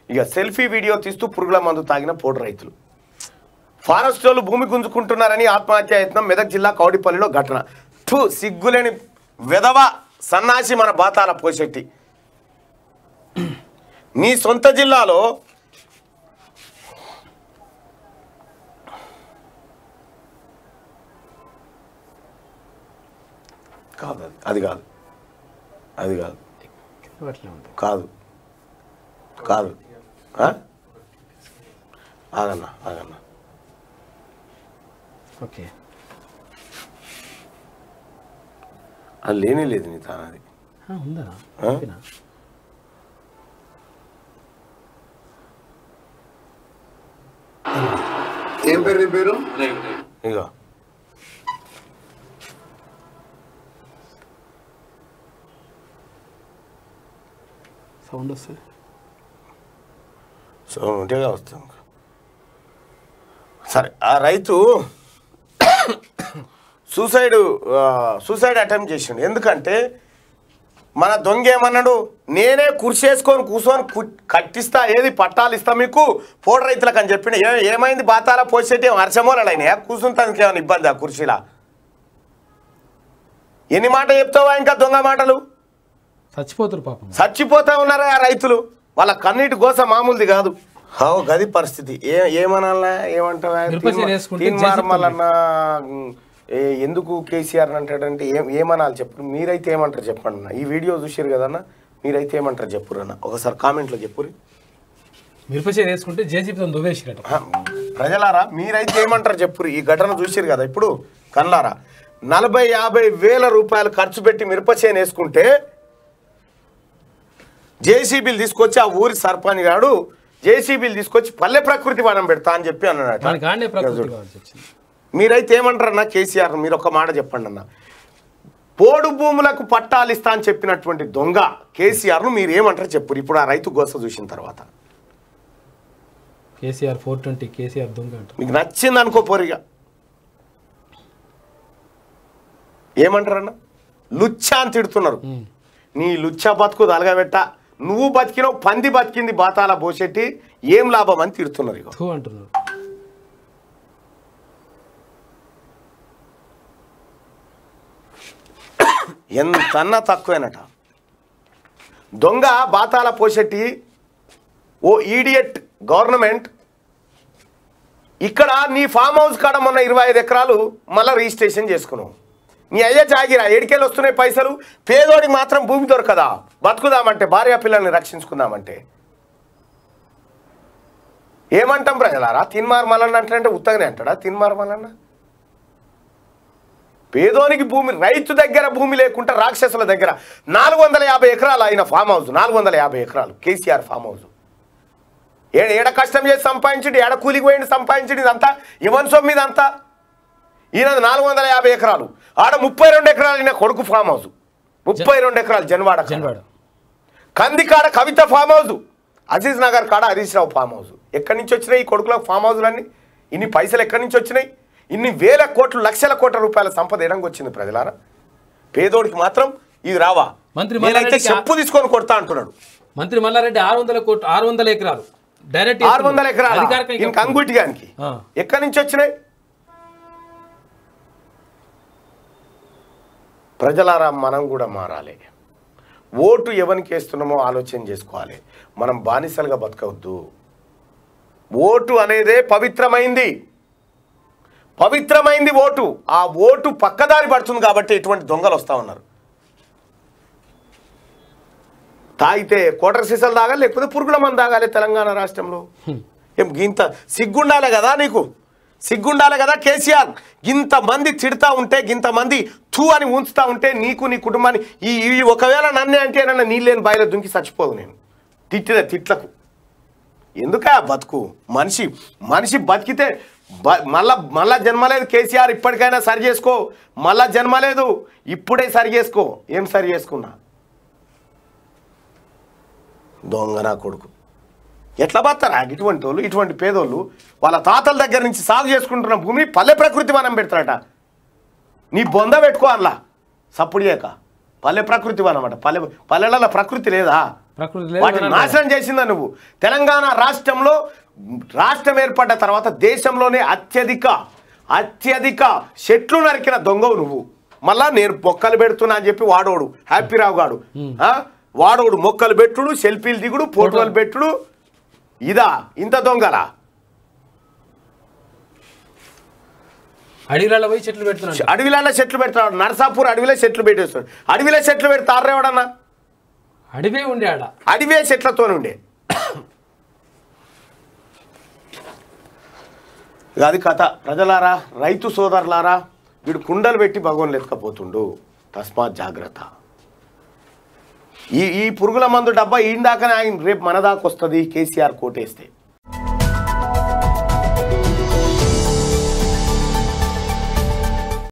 ఇక selfie video తీస్తూ పురుగుల మందు తాగిన పోడు రైతులు. ఫారెస్ట్ వాళ్ళు భూమి గుంజుకుంటున్నారని ఆత్మహత్య యత్నం మెదక్ జిల్లా కౌడిపల్లిలో ఘటన. సిగ్గులేని వెధవ సన్నాసి మన బాతాల పోషెట్టి. నీ సొంత జిల్లాలో కాదు, అది కాదు, అది కాదు, కాదు కాదు ఆగన్నా ఆగన్నా. ఓకే, అది లేనే లేదు నీ తానది ఉందా? ఏం పేరు నీ పేరు? ఇగో సౌండ్ వస్తుంది. సో ఉంటేగా వస్తాం. సరే, ఆ రైతు సూసైడ్ అటెంప్ట్ చేసిండు. ఎందుకంటే మన దొంగ ఏమన్నాడు, నేనే కుర్చేసుకొని కూర్చొని కట్టిస్తా, ఏది పట్టాలు ఇస్తా మీకు పోడు రైతులకు అని చెప్పిండు. ఏమైంది బాతాల పోసేటి వర్షమూలలు అయినాయా? కూర్చుంటానికి ఏమైనా ఇబ్బంది ఆ కుర్చీలా? ఎన్ని మాట చెప్తావా ఇంకా దొంగ మాటలు? చచ్చిపోతారు పాపం, చచ్చిపోతా ఉన్నారు ఆ రైతులు. వాళ్ళ కన్నీటి గోస మామూలుది కాదు. గది పరిస్థితి. ఏమనాలన్నా ఏమంటావా? తీన్మార్మలన్నా ఎందుకు కేసీఆర్ అంటాడంటే ఏమనాలి చెప్పు. మీరైతే ఏమంటారు చెప్పండి అన్న. ఈ వీడియో చూసారు కదన్న, మీరైతే ఏమంటారు చెప్పురు అన్న. ఒకసారి కామెంట్లో చెప్పురు. మిరపచేరు వేసుకుంటే జేసీబీతో దువ్వేసిరట. ప్రజలారా మీరైతే ఏమంటారు చెప్పురు. ఈ ఘటన చూసారు కదా ఇప్పుడు కన్నారా. 40-50 వేల రూపాయలు ఖర్చు పెట్టి మిరపచేను వేసుకుంటే జేసీబీలు తీసుకొచ్చి ఆ ఊరి సర్పంచ్ గాడు జేసీబీలు తీసుకొచ్చి పల్లె ప్రకృతి వనం పెడతా అని చెప్పి అన్నాడు. మీరైతే ఏమంటారన్నా కేసీఆర్? మీరు ఒక మాట చెప్పండి అన్న. పోడు భూములకు పట్టాలు ఇస్తా అని చెప్పినటువంటి దొంగ కేసీఆర్ను మీరు ఏమంటారు చెప్పురు ఇప్పుడు ఆ రైతు గోస చూసిన తర్వాత. కేసీఆర్ 420 కేసీఆర్ దొంగ అంట. మీకు నచ్చింది అనుకో పోరిగా. ఏమంటారన్నా? లుచ్చా అని తిడుతున్నారు. నీ లుచ్చా బతుకు అలగబెట్ట. నువ్వు బతికినావు, పంది బతికింది బాతాల పోసేటి, ఏం లాభం అని తిడుతున్నారు. ఇక అంటున్నారు. ఎంతన్నా తక్కువేనట. దొంగ బాతాల పోసేటి ఓ ఈడియట్ గవర్నమెంట్ ఇక్కడ నీ ఫామ్ హౌస్ కాడ మొన్న 25 ఎకరాలు మళ్ళీ రిజిస్ట్రేషన్ చేసుకున్నావు. నీ అయ్యే జాగిరా ఏడికెళ్ళి వస్తున్నాయి పైసలు. పేదోడికి మాత్రం భూమి దొరకదా? బతుకుదామంటే, భార్య పిల్లల్ని రక్షించుకుందామంటే ఏమంటాం ప్రజలారా? తిన్మార్ మల్లన్న అంటే ఉత్తగానే అంటాడా తిన్మార్ మల్లన్న? పేదోనికి భూమి, రైతు దగ్గర భూమి లేకుండా రాక్షసుల దగ్గర 450 ఎకరాలు ఆయన ఫామ్ హౌస్. 450 ఎకరాలు కేసీఆర్ ఫామ్ హౌస్. ఏడ కష్టం చేసి సంపాదించండి, ఏడ కూలికి పోయింది సంపాదించండి. ఇదంతా ఎవరి సొమ్ము ఇదంతా? ఈయనది 450 ఎకరాలు. ఆడ 32 ఎకరాలు ఈయన కొడుకు ఫామ్ హౌస్. 32 ఎకరాలు జన్వాడ. కందికాడ కవిత ఫామ్ హౌస్. అజీజ్ నగర్ కాడ హరీష్ రావు ఫామ్ హౌస్. ఎక్కడి నుంచి వచ్చినాయి ఈ కొడుకులకు ఫామ్ హౌస్లన్నీ? ఇన్ని పైసలు ఎక్కడి నుంచి వచ్చినాయి? ఇన్ని వేల కోట్లు, లక్షల కోట్ల రూపాయల సంపద ఎడంగా వచ్చింది ప్రజలారా. పేదోడికి మాత్రం ఇది రావా? మంత్రి చెప్పు తీసుకొని కొడతా అంటున్నాడు మంత్రి మల్లారెడ్డి. 600 ఎకరాలు డైరెక్ట్ 600 ఎకరాలు కంగుటిగానికి ఎక్కడి నుంచి వచ్చినాయి? ప్రజలారా మనం కూడా మారాలి. ఓటు ఎవరికి వేస్తున్నామో ఆలోచన చేసుకోవాలి. మనం బానిసలుగా బతకవద్దు. ఓటు అనేదే పవిత్రమైంది. ఓటు. ఆ ఓటు పక్కదారి పడుతుంది కాబట్టి ఎటువంటి దొంగలు వస్తూ ఉన్నారు. తాగితే కోటర్ సీసాలు తాగాలి, లేకపోతే పురుగుల మంది తాగాలి తెలంగాణ రాష్ట్రంలో. ఏం ఇంత సిగ్గుండాలి కదా నీకు? సిగ్గుండాలి కదా కేసీఆర్? ఇంతమంది తిడతా ఉంటే, ఇంతమంది తూ అని ఉంచుతా ఉంటే నీకు నీ కుటుంబాన్ని ఈ ఒకవేళ నన్నే అంటే నన్ను నీళ్ళేని బాయిలో దుంకి చచ్చిపోదు నేను తిట్లకు. ఎందుకా బతుకు? మనిషి బతికితే మళ్ళా జన్మలేదు. కేసీఆర్ ఇప్పటికైనా సరి చేసుకో. మళ్ళా జన్మలేదు, ఇప్పుడే సరి చేసుకో. ఏం సరి చేసుకున్నా? దొంగ నా కొడుకు. ఎట్లా బతారా ఇటువంటి వాళ్ళు? ఇటువంటి పేదోళ్ళు వాళ్ళ తాతల దగ్గర నుంచి సాగు చేసుకుంటున్న భూమిని పల్లె ప్రకృతి వనం పెడతారట. నీ బొంద పెట్టుకో అలా సప్పుడు చేయక. పల్లె ప్రకృతి వనం అట. పల్లెలలో ప్రకృతి లేదా? ప్రకృతి లేదు వాటిని అన్నారు. నాశనం చేసిందా నువ్వు? తెలంగాణ రాష్ట్రంలో రాష్ట్రం ఏర్పడ్డ తర్వాత దేశంలోనే అత్యధిక చెట్లు నరికిన దొంగవు నువ్వు. మళ్ళా నేను మొక్కలు పెడుతున్నా అని చెప్పి వాడోడు హ్యాపీరావు గాడు వాడోడు మొక్కలు పెట్టుడు, సెల్ఫీలు దిగుడు, ఫోటోలు పెట్టుడు, ఇంత దొంగలా? అడవిలలో పోయి చెట్లు పెడుతున్నాడు. అడవిలలో చెట్లు పెడతాడు. నరసాపూర్ అడవిలో చెట్లు పెట్టేస్తాడు. అడవిలో చెట్లు పెడతారు ఎవడన్నా? అడవే ఉండే ఆడ, అడవే చెట్లతో ఉండే. అది కథ. ప్రజలారా, రైతు సోదరులారా, వీడు కుండలు పెట్టి భగవాన్లు ఎత్తుకపోతుండు. తస్మాత్ జాగ్రత్త. ఈ పురుగుల మందు డబ్బా ఈయన దాకానే ఆయన రేపు మన దాకా వస్తుంది కేసీఆర్ కోటేస్తే.